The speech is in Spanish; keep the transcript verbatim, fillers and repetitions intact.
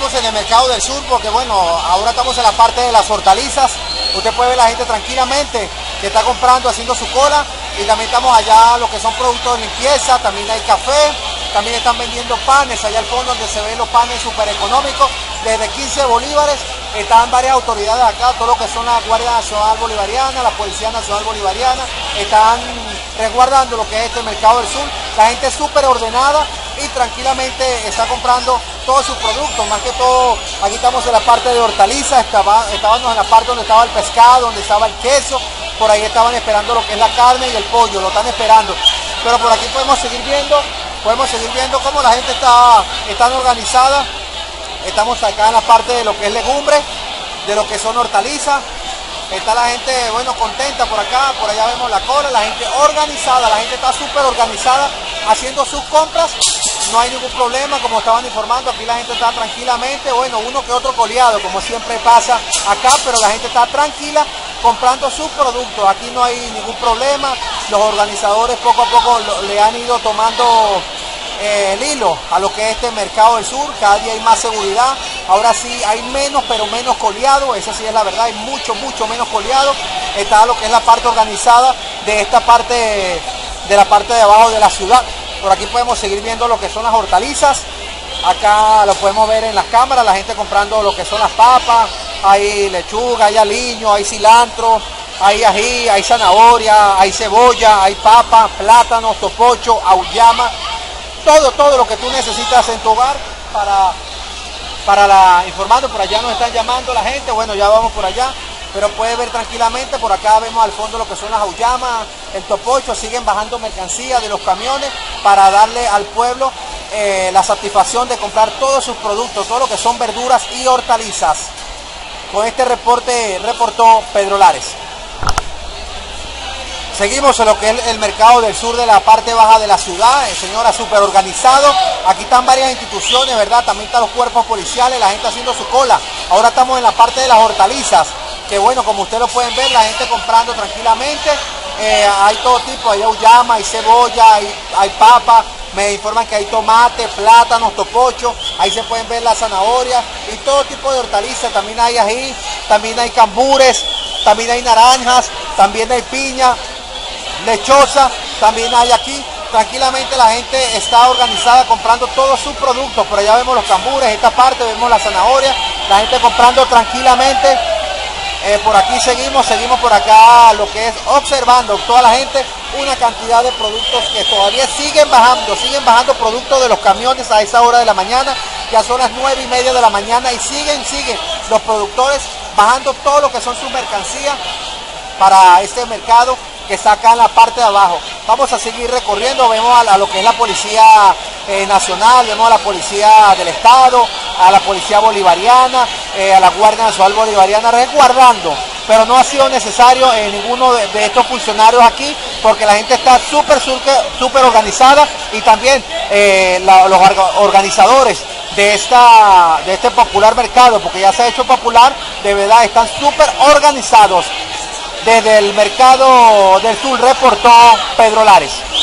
estamos en el Mercado del Sur porque bueno, ahora estamos en la parte de las hortalizas. Usted puede ver la gente tranquilamente que está comprando, haciendo su cola, y también estamos allá lo que son productos de limpieza, también hay café, también están vendiendo panes, allá al fondo donde se ven los panes súper económicos, desde quince bolívares. Están varias autoridades acá, todo lo que son la Guardia Nacional Bolivariana, la Policía Nacional Bolivariana, están resguardando lo que es este Mercado del Sur. La gente es súper ordenada y tranquilamente está comprando todos sus productos, más que todo. Aquí estamos en la parte de hortalizas, estaba, estábamos en la parte donde estaba el pescado, donde estaba el queso, por ahí estaban esperando lo que es la carne y el pollo, lo están esperando. Pero por aquí podemos seguir viendo, podemos seguir viendo cómo la gente está, está organizada. Estamos acá en la parte de lo que es legumbres, de lo que son hortalizas. Está la gente, bueno, contenta por acá, por allá vemos la cola, la gente organizada, la gente está súper organizada haciendo sus compras. No hay ningún problema, como estaban informando, aquí la gente está tranquilamente, bueno, uno que otro coleado, como siempre pasa acá, pero la gente está tranquila comprando sus productos. Aquí no hay ningún problema, los organizadores poco a poco le han ido tomando Eh, el hilo a lo que es este Mercado del Sur. Cada día hay más seguridad, ahora sí hay menos, pero menos coleado, esa sí es la verdad, hay mucho, mucho menos coleado. Está lo que es la parte organizada de esta parte, de la parte de abajo de la ciudad. Por aquí podemos seguir viendo lo que son las hortalizas, acá lo podemos ver en las cámaras, la gente comprando lo que son las papas, hay lechuga, hay aliño, hay cilantro, hay ají, hay zanahoria, hay cebolla, hay papa, plátanos, topocho, auyama. Todo, todo lo que tú necesitas en tu hogar para, para la, informando, por allá nos están llamando la gente, bueno, ya vamos por allá, pero puedes ver tranquilamente, por acá vemos al fondo lo que son las auyamas, el topocho, siguen bajando mercancía de los camiones para darle al pueblo eh, la satisfacción de comprar todos sus productos, todo lo que son verduras y hortalizas. Con este reporte, reportó Pedro Lares. Seguimos en lo que es el Mercado del Sur de la parte baja de la ciudad, el señora súper organizado. Aquí están varias instituciones, ¿verdad? También están los cuerpos policiales, la gente haciendo su cola. Ahora estamos en la parte de las hortalizas, que bueno, como ustedes lo pueden ver, la gente comprando tranquilamente. Eh, hay todo tipo, hay auyama, hay cebolla, hay, hay papa. Me informan que hay tomate, plátanos, topocho. Ahí se pueden ver las zanahorias y todo tipo de hortalizas. También hay ají, también hay cambures, también hay naranjas, también hay piña, lechosa, también hay aquí. Tranquilamente la gente está organizada comprando todos sus productos. Por allá vemos los cambures, esta parte vemos la zanahoria, la gente comprando tranquilamente. Eh, por aquí seguimos, seguimos por acá lo que es observando toda la gente, una cantidad de productos que todavía siguen bajando, siguen bajando productos de los camiones a esa hora de la mañana. Ya son las nueve y media de la mañana y siguen, siguen los productores bajando todo lo que son sus mercancías para este mercado que está acá en la parte de abajo. Vamos a seguir recorriendo, vemos a, a lo que es la Policía eh, Nacional, vemos a la Policía del Estado, a la Policía Bolivariana, eh, a la Guardia Nacional Bolivariana resguardando, pero no ha sido necesario eh, ninguno de, de estos funcionarios aquí, porque la gente está súper, súper organizada, y también eh, la, los organizadores de, esta, de este popular mercado, porque ya se ha hecho popular, de verdad están súper organizados. Desde el Mercado del Sur reportó Pedro Lares.